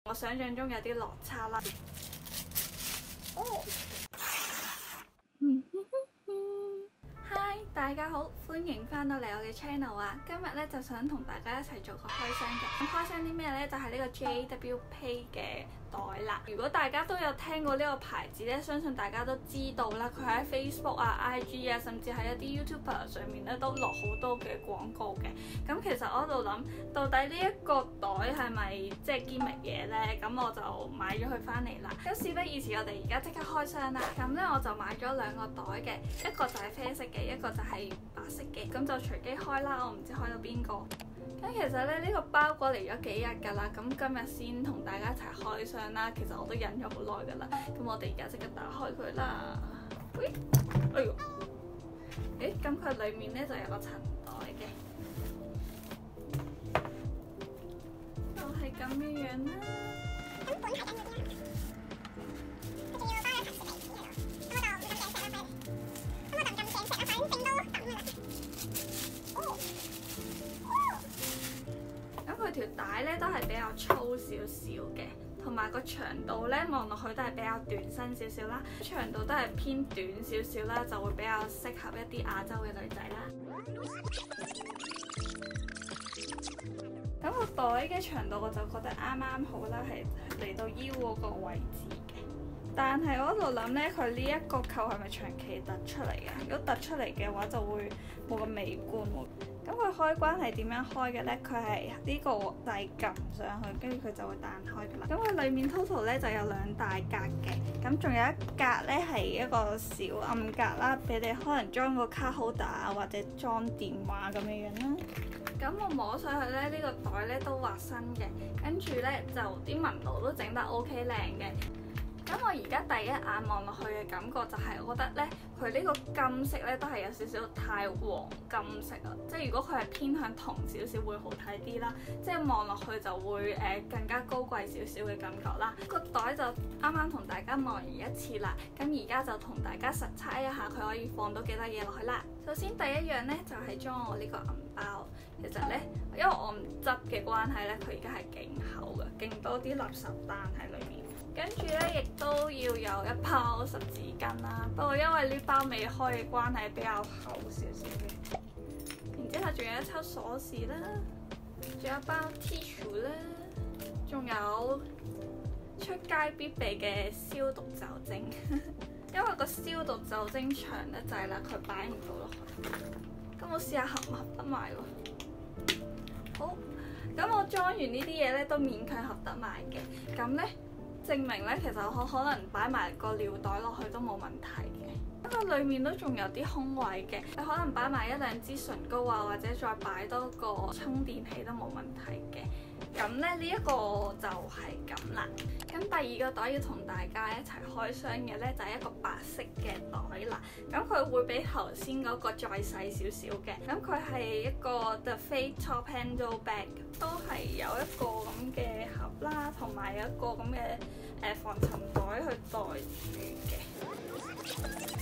我想象中有啲落差啦。Hi， 大家好，歡迎翻到嚟我嘅 channel 啊！今日咧就想同大家一齊做個開箱嘅。咁開箱啲咩呢？就係呢個 JW Pay 嘅袋啦。如果大家都有聽過呢個牌子咧，相信大家都知道啦。佢喺 Facebook 啊、IG 啊，甚至喺一啲 YouTuber 上面咧都落好多嘅廣告嘅。咁其實我喺度諗，到底呢一個袋係咪即係堅密嘢呢？咁我就買咗佢翻嚟啦。咁事不宜遲，我哋而家即刻開箱啦。咁咧我就買咗兩個袋嘅，一個就係啡色嘅，一個就係白色嘅。咁就隨機開啦，我唔知開到邊個。咁其實咧呢個包裹嚟咗幾日㗎啦，咁今日先同大家一齊開箱啦。其實我都忍咗好耐㗎啦，咁我哋而家即刻打開佢啦。哎呦，咁佢裡面咧就有個塵袋嘅，就係咁嘅樣啦。咁本係緊嗰啲啦，佢仲要包咗盒食嚟嘅，咁我就唔咁正食啦，咁我就唔咁正食啦，反正都抌啦。咁佢條帶咧都係比較粗少少嘅，同埋個長度咧望落去都係比較短身少少啦，長度都係偏短少少啦，就會比較適合一啲亞洲嘅女仔啦。咁個袋嘅長度我就覺得啱啱好啦，係嚟到腰嗰個位置嘅。但係我喺度諗咧，佢呢一個扣係咪長期突出嚟嘅？如果突出嚟嘅話，就會冇咁美觀喎。咁佢開關係點樣開嘅呢？佢係呢個掣撳上去，跟住佢就會彈開㗎啦。咁佢裡面 total 咧就有兩大格嘅，咁仲有一格咧係一個小暗格啦，俾你可能裝個卡 holder 啊，或者裝電話咁樣樣啦。咁我摸上去咧，呢個袋咧都滑身嘅，跟住咧就啲紋路都整得 OK 靚嘅。咁我而家第一眼望落去嘅感覺就係，我覺得咧佢呢個金色咧都係有少少太黃金色啊，即係如果佢係偏向銅少少會好睇啲啦，即係望落去就會更加高貴少少嘅感覺啦。個袋就啱啱同大家望完一次啦，咁而家就同大家實測一下佢可以放到幾多嘢落去啦。首先第一樣咧就係裝我呢個銀包，其實咧因為我唔執嘅關係咧，佢而家係勁厚嘅，勁多啲垃圾單喺裏面。跟住咧，亦都要有一包濕紙巾啦。不過因為呢包未開嘅關係，比較厚少少嘅。然之後仲有一抽鎖匙啦，仲有一包 tissue 啦，仲有出街必備嘅消毒酒精。因為個消毒酒精長得滯啦，佢擺唔到落去。咁我試下合唔合得埋喎？好，咁我裝完呢啲嘢咧，都勉強合得埋嘅。咁咧。證明咧，其實我可能擺埋個尿袋落去都冇問題嘅，不過裡面都仲有啲空位嘅，你可能擺埋一兩支唇膏啊，或者再擺多個充電器都冇問題嘅。咁咧呢一個就係咁啦。咁第二個袋要同大家一齊開箱嘅咧，就係一個白色嘅袋啦。咁佢會比頭先嗰個再細少少嘅。咁佢係一個 The Face Top Handle Bag， 都係有一個咁嘅盒啦，同埋有一個咁嘅防塵袋去袋住嘅。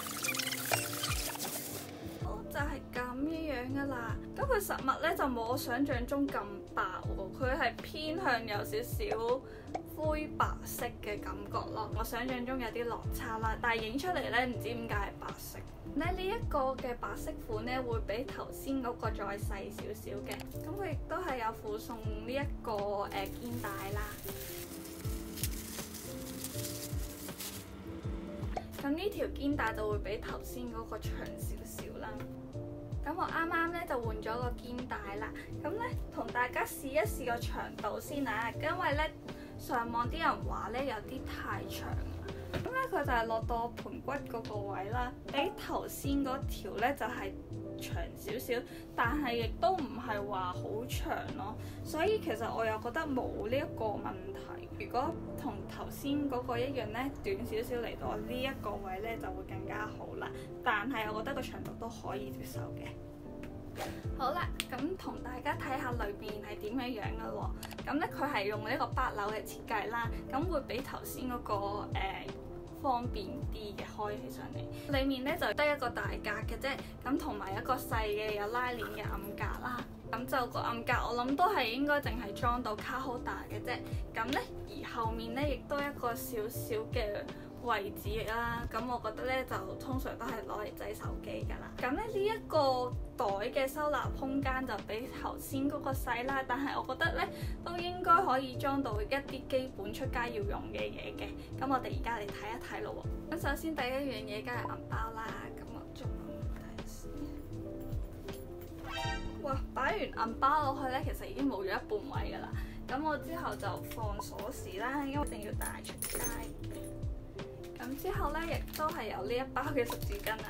就係咁樣噶啦，咁佢實物咧就冇我想象中咁白喎，佢係偏向有少少灰白色嘅感覺咯。我想象中有啲落差啦，但係影出嚟咧唔知點解係白色。咧呢一個嘅白色款咧會比頭先嗰個再細少少嘅，咁佢亦都係有附送呢一個肩帶啦。咁呢條肩帶就會比頭先嗰個長少少啦。咁我啱啱咧就換咗個肩帶啦。咁咧同大家試一試個長度先啊，因為咧上網啲人話咧有啲太長啦。咁咧佢就係落到盤骨嗰個位啦，比頭先嗰條咧就係長少少，但係亦都唔係話好長咯。所以其實我又覺得冇呢一個問題。如果同頭先嗰個一樣咧，短少少嚟到呢一個位咧就會更加好啦。但係我覺得個長度都可以接受嘅。好啦，咁同大家睇下裏邊係點樣樣嘅喎。咁咧佢係用呢個8樓嘅設計啦，咁會比頭先嗰個方便啲嘅開起上嚟。裡面咧就得一個大格嘅啫，咁同埋一個細嘅有拉鏈嘅暗格啦。咁就個暗格我諗都係應該淨係裝到卡 holder 嘅啫。咁咧而而後面咧亦都一個小小嘅位置啦，咁我覺得咧就通常都係攞嚟擠手機㗎啦。咁咧呢一個袋嘅收納空間就比頭先嗰個細啦，但係我覺得咧都應該可以裝到一啲基本出街要用嘅嘢嘅。咁我哋而家嚟睇一睇咯喎。咁首先第一樣嘢梗係銀包啦，咁我仲睇先。哇！擺完銀包落去咧，其實已經冇咗一半位㗎啦。咁我之後就放鎖匙啦，因為一定要帶出街。咁之後咧，亦都係有呢一包嘅濕紙巾啦，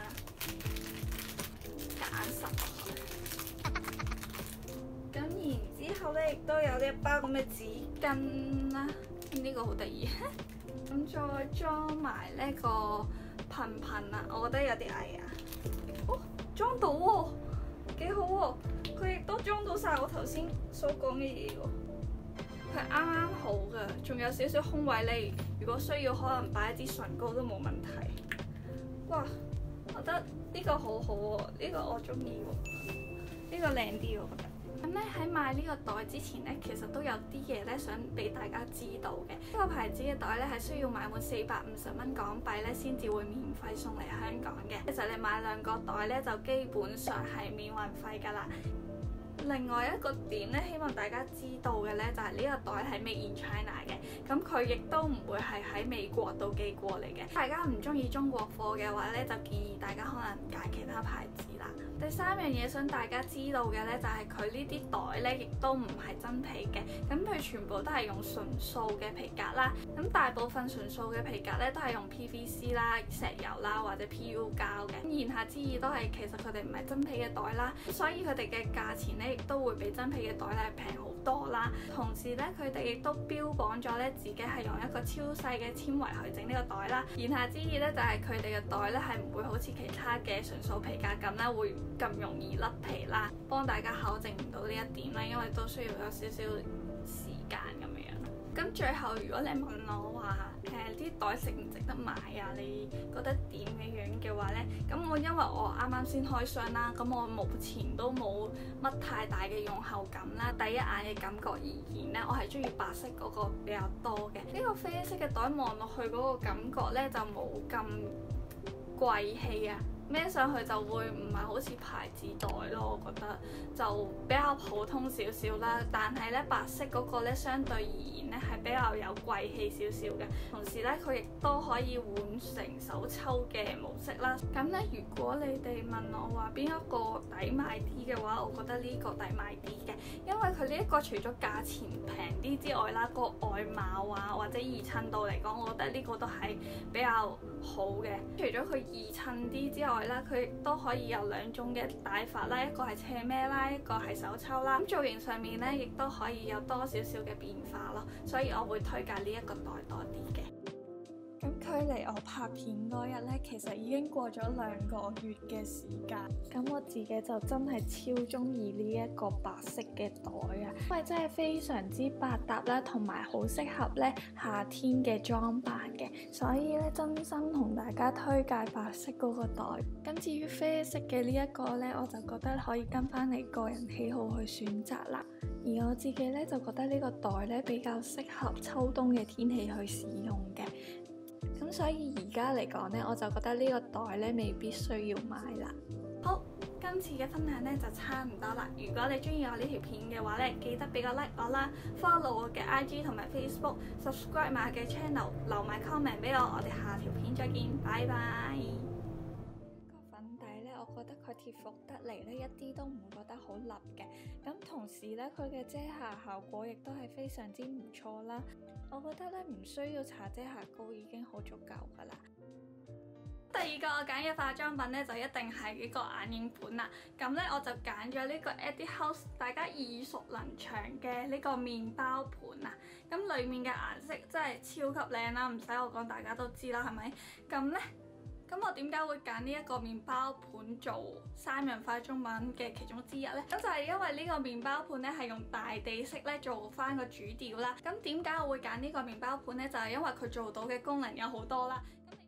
揀實落去。咁然之後咧，亦都有呢一包咁嘅紙巾啦，呢個好得意。咁再裝埋呢個噴噴啦，我覺得有啲矮啊。哦，裝到喎，幾好喎！佢亦都裝到晒我頭先所講嘅嘢喎。佢啱啱好㗎，仲有少少空位，你如果需要可能擺一支唇膏都冇問題。哇，我覺得呢個好好喎，呢個我中意喎，呢個靚啲我覺得。咁咧喺買呢個袋之前咧，其實都有啲嘢咧想俾大家知道嘅。呢個牌子嘅袋咧係需要買滿450蚊港幣咧先至會免費送嚟香港嘅。其實你買2個袋咧就基本上係免運費㗎啦。另外一個點咧，希望大家知道嘅咧，就係呢個袋係 Made in China 嘅，咁佢亦都唔會係喺美國度寄過嚟嘅。大家唔中意中國貨嘅話咧，就建議大家可能揀其他牌子啦。第三樣嘢想大家知道嘅咧，就係佢呢啲袋咧，亦都唔係真皮嘅，咁佢全部都係用純素嘅皮革啦。咁大部分純素嘅皮革咧，都係用 PVC 啦、石油啦或者 PU 膠嘅。咁言下之意都係其實佢哋唔係真皮嘅袋啦，所以佢哋嘅價錢咧，亦都會比真皮嘅袋咧平好多啦。同時咧，佢哋亦都標榜咗咧自己係用一個超細嘅纖維去整呢個袋啦。言下之意咧，就係佢哋嘅袋咧係唔會好似其他嘅純素皮革咁啦，會咁容易甩皮啦。幫大家考證唔到呢一點啦，因為都需要有少少時間咁樣。咁最後如果你問我話啲袋值唔值得買啊？你覺得點嘅樣嘅話呢？咁我因為我啱啱先開箱啦，咁我目前都冇乜太大嘅用後感啦。第一眼嘅感覺而言呢，我係中意白色嗰個比較多嘅。呢個啡色嘅袋望落去嗰個感覺呢，就冇咁貴氣啊。孭上去就會唔係好似牌子袋咯，我覺得就比較普通少少啦。但係咧白色嗰個咧相對而言咧係比較有貴氣少少嘅，同時咧佢亦都可以換成手抽嘅模式啦。咁咧如果你哋問我話邊一個抵買啲嘅話，我覺得呢個抵買啲嘅，因為佢呢一個除咗價錢平啲之外啦，個外貌啊或者易襯度嚟講，我覺得呢個都係比較好嘅。除咗佢易襯啲之外啦，佢亦都可以有2種嘅戴法啦，一個係斜孭啦，一個係手抽啦。咁造型上面咧，亦都可以有多少少嘅變化咯，所以我會推介呢一個袋多啲嘅。咁距離我拍片嗰日咧，其實已經過咗2個月嘅時間。咁我自己就真係超中意呢一個白色嘅袋啊，因為真係非常之百搭啦，同埋好適合咧夏天嘅裝扮嘅，所以咧真心同大家推介白色嗰個袋。咁至於啡色嘅呢一個咧，我就覺得可以跟翻你個人喜好去選擇啦。而我自己咧就覺得呢個袋咧比較適合秋冬嘅天氣去使用嘅。咁所以而家嚟講呢，我就覺得呢個袋呢未必需要買啦。好，今次嘅分享呢就差唔多啦。如果你中意我呢條片嘅話呢，記得俾個 like 我啦 ，follow 我嘅 IG 同埋 Facebook，subscribe 埋我嘅 channel， 留埋 comment 俾我。我哋下條片再見，拜拜。個粉底呢，我覺得佢貼服得嚟呢，一啲都唔會覺得好立嘅。咁同時呢，佢嘅遮瑕效果亦都係非常之唔錯啦。我覺得咧唔需要搽遮瑕膏已經好足夠噶啦。第二個我揀嘅化妝品咧就一定係呢個眼影盤啦。咁咧我就揀咗呢個 Etude House 大家耳熟能詳嘅呢個麵包盤啊。咁裡面嘅顏色真係超級靚啦，唔使我講大家都知啦，係咪？咁我點解會揀呢一個麵包盤做3樣化妝品嘅其中之一呢？咁就係因為呢個麵包盤咧係用大地色咧做翻個主調啦。咁點解我會揀呢個麵包盤呢？就係因為佢做到嘅功能有好多啦。